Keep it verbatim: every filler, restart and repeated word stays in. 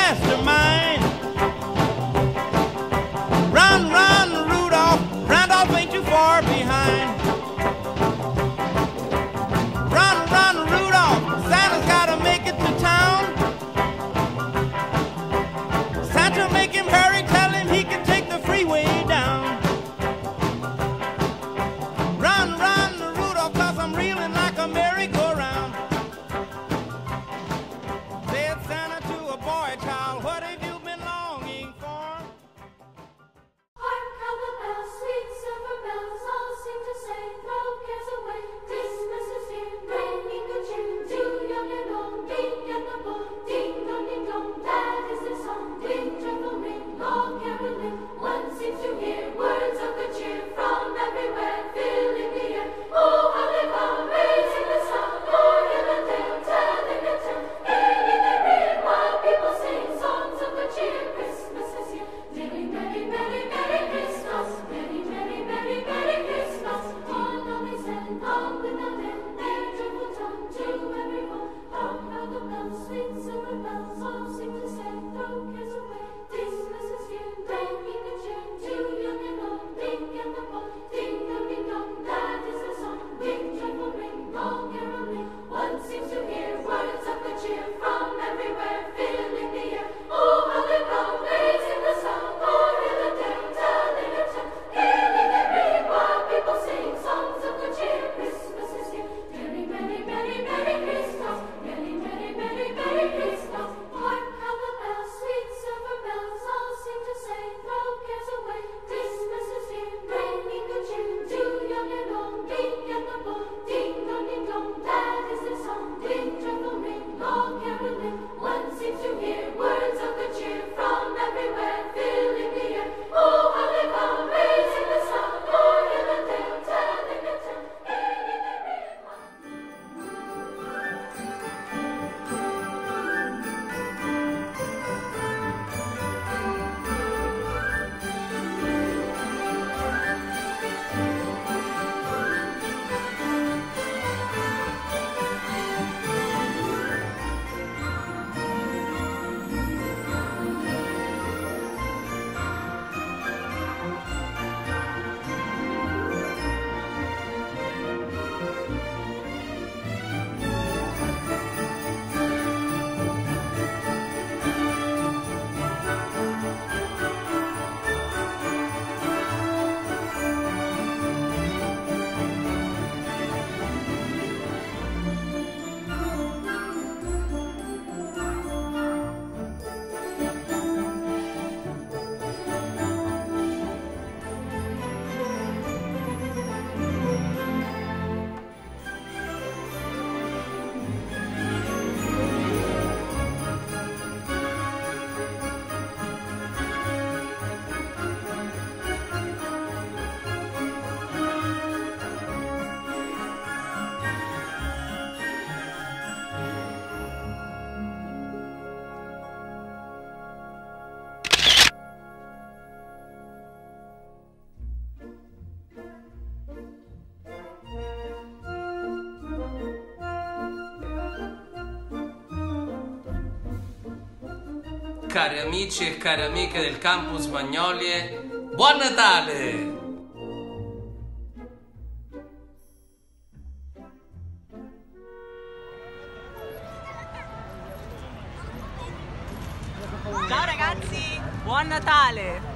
mastermind. Run, run, Rudolph, Randolph ain't too far behind. Run, run, Rudolph, Santa's gotta make it to town. Santa, make him hurry, tell him he can take the freeway down. Run, run, Rudolph, cause I'm reeling like a merry-go-round. Said Santa to a boy child, what have you been longing for? Hark how the bells, sweet silver bells, all seem to say, throw cares away. Christmas is here, bringing good cheer to young and old, big and the bold. Ding dong, ding dong, that is the song. Ring, tremble, ring, long caroling. One seems to hear words of good cheer from everywhere, filling the air. Oh, how they come, raising the sound, o'er hill and dale, telling their tale. Gayly they ring while people sing songs of good cheer. Christmas is here. Merry, merry, merry, merry Christmas. Merry, merry, merry, merry Christmas. On always and on without end, their joyful tongue to every home. Hark how the bells, sweet silver bells, all seem to say, throw cares away. Christmas is here, bringing good cheer to young and old, big and the bold. Ding dong, ding dong, that is the song. Ring, joyful ring, long caroling. One seems to hear words of good cheer from everywhere, filling the air. Oh, how they come, raising the sound, o'er hill and dale, telling their tale. Gayly they ring while people sing songs of good cheer. Christmas is here. Merry, merry, merry, merry Christmas. Merry, merry, merry, merry Christmas. Hark how the bells, sweet silver bells, all seem to say, throw cares away. Christmas is here, bringing good cheer to young and old, big and the bold. Ding dong, ding dong, that is the song. Ring, tremble, ring, long caroling. One seems to hear words of good cheer from everywhere, filling the air. Oh, how they come, raising the sound, o'er hill and dale, telling their tale. Gayly they ring while Cari amici e cari amiche del Campus Magnolie, buon Natale! Ciao ragazzi, buon Natale!